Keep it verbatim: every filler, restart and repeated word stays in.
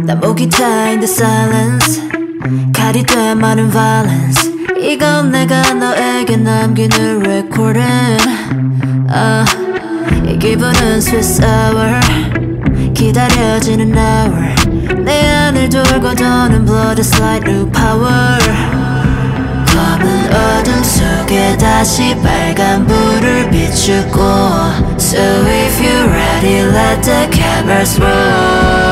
난 목이 타인 the silence 칼이 돼 많은 violence 이건 내가 너에게 남기는 recording uh, 이 기분은 Swiss hour 기다려지는 hour 내 안을 돌고 도는 blood is like new power 검은 어둠 속에 다시 빨간 불을 비추고 So if you're ready let the cameras roll